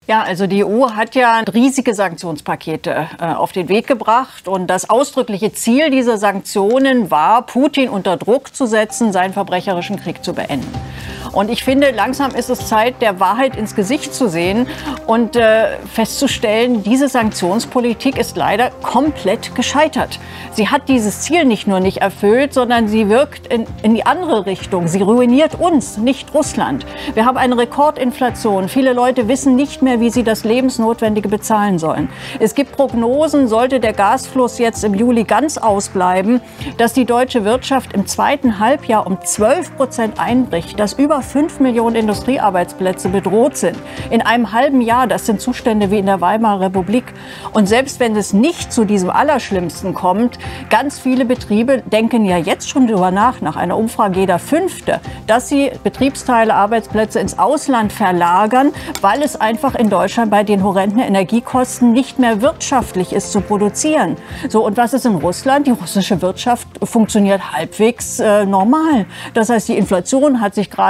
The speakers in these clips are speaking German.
Ja, also die EU hat ja riesige Sanktionspakete auf den Weg gebracht. Und das ausdrückliche Ziel dieser Sanktionen war, Putin unter Druck zu setzen, seinen verbrecherischen Krieg zu beenden. Und ich finde, langsam ist es Zeit, der Wahrheit ins Gesicht zu sehen und festzustellen, diese Sanktionspolitik ist leider komplett gescheitert. Sie hat dieses Ziel nicht nur nicht erfüllt, sondern sie wirkt in die andere Richtung. Sie ruiniert uns, nicht Russland. Wir haben eine Rekordinflation. Viele Leute wissen nicht mehr, wie sie das Lebensnotwendige bezahlen sollen. Es gibt Prognosen, sollte der Gasfluss jetzt im Juli ganz ausbleiben, dass die deutsche Wirtschaft im zweiten Halbjahr um 12% einbricht, dass über 5 Millionen Industriearbeitsplätze bedroht sind. In einem halben Jahr, das sind Zustände wie in der Weimarer Republik. Und selbst wenn es nicht zu diesem Allerschlimmsten kommt, ganz viele Betriebe denken ja jetzt schon darüber nach einer Umfrage jeder Fünfte, dass sie Betriebsteile, Arbeitsplätze ins Ausland verlagern, weil es einfach in Deutschland bei den horrenden Energiekosten nicht mehr wirtschaftlich ist zu produzieren. So, und was ist in Russland? Die russische Wirtschaft funktioniert halbwegs normal. Das heißt, die Inflation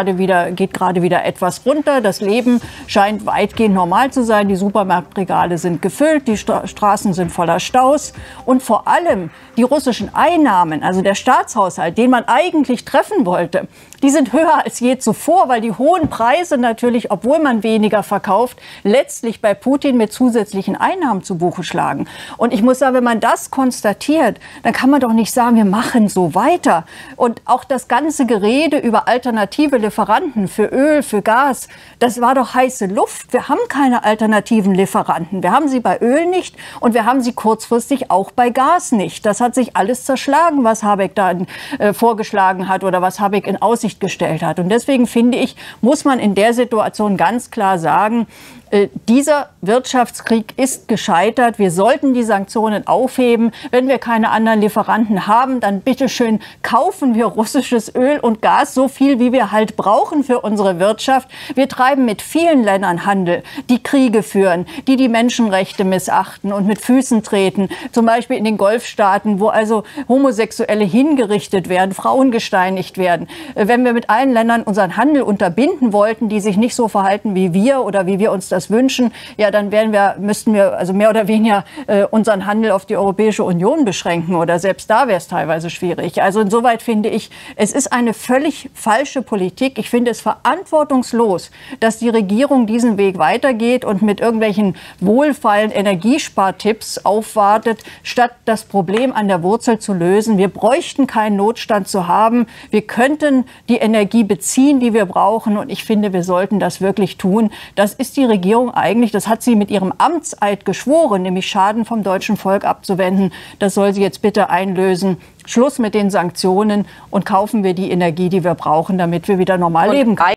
geht gerade wieder etwas runter. Das Leben scheint weitgehend normal zu sein. Die Supermarktregale sind gefüllt, die Straßen sind voller Staus. Und vor allem die russischen Einnahmen, also der Staatshaushalt, den man eigentlich treffen wollte, die sind höher als je zuvor, weil die hohen Preise natürlich, obwohl man weniger verkauft, letztlich bei Putin mit zusätzlichen Einnahmen zu Buche schlagen. Und ich muss sagen, wenn man das konstatiert, dann kann man doch nicht sagen, wir machen so weiter. Und auch das ganze Gerede über alternative Lieferanten für Öl, für Gas, das war doch heiße Luft. Wir haben keine alternativen Lieferanten. Wir haben sie bei Öl nicht und wir haben sie kurzfristig auch bei Gas nicht. Das hat sich alles zerschlagen, was Habeck da vorgeschlagen hat oder was Habeck in Aussicht gestellt hat. Und deswegen finde ich, muss man in der Situation ganz klar sagen, dieser Wirtschaftskrieg ist gescheitert. Wir sollten die Sanktionen aufheben. Wenn wir keine anderen Lieferanten haben, dann bitteschön kaufen wir russisches Öl und Gas, so viel, wie wir halt brauchen für unsere Wirtschaft. Wir treiben mit vielen Ländern Handel, die Kriege führen, die Menschenrechte missachten und mit Füßen treten. Zum Beispiel in den Golfstaaten, wo also Homosexuelle hingerichtet werden, Frauen gesteinigt werden. Wenn wir mit allen Ländern unseren Handel unterbinden wollten, die sich nicht so verhalten wie wir oder wie wir uns das wünschen, ja, dann müssten wir also mehr oder weniger unseren Handel auf die Europäische Union beschränken oder selbst da wäre es teilweise schwierig. Also insoweit finde ich, es ist eine völlig falsche Politik. Ich finde es verantwortungslos, dass die Regierung diesen Weg weitergeht und mit irgendwelchen wohlfeilen Energiespartipps aufwartet, statt das Problem an der Wurzel zu lösen. Wir bräuchten keinen Notstand zu haben. Wir könnten die Energie beziehen, die wir brauchen. Und ich finde, wir sollten das wirklich tun. Das ist die Regierung eigentlich, das hat sie mit ihrem Amtseid geschworen, nämlich Schaden vom deutschen Volk abzuwenden. Das soll sie jetzt bitte einlösen. Schluss mit den Sanktionen und kaufen wir die Energie, die wir brauchen, damit wir wieder normal leben können.